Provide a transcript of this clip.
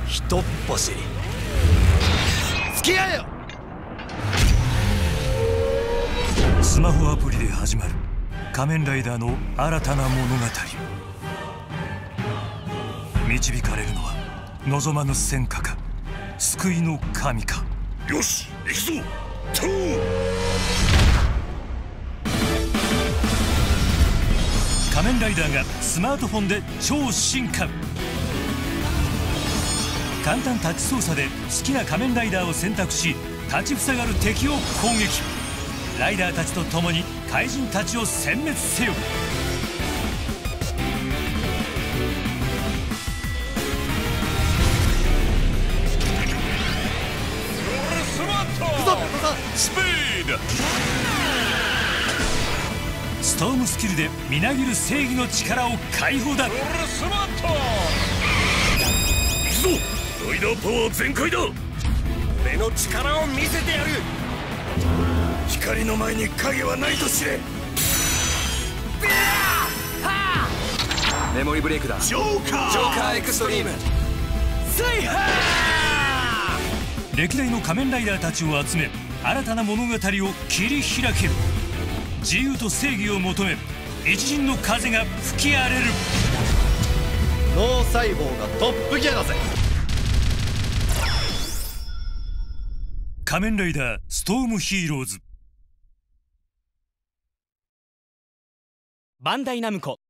ひとっ走り付き合えよ。 スマホアプリで始まる仮面ライダーの新たな物語。導かれるのは望まぬ戦果か救いの神か。 よし行くぞトゥ仮面ライダーがスマートフォンで超進化。簡単タッチ操作で好きな仮面ライダーを選択し立ちふさがる敵を攻撃。ライダーたちと共に怪人たちを殲滅せよ。 スピード。 ストームスキルでみなぎる正義の力を解放だ。 行くぞライダーパワー全開だ。 俺の力を見せてやる。 光の前に影はないと知れ。 メモリブレイクだ。 ジョーカーエクストリーム水ハー。 歴代の仮面ライダーたちを集め新たな物語を切り開ける。自由と正義を求め一陣の風が吹き荒れる。 脳細胞がトップギアだぜ。 仮面ライダーストームヒーローズ。 バンダイナムコ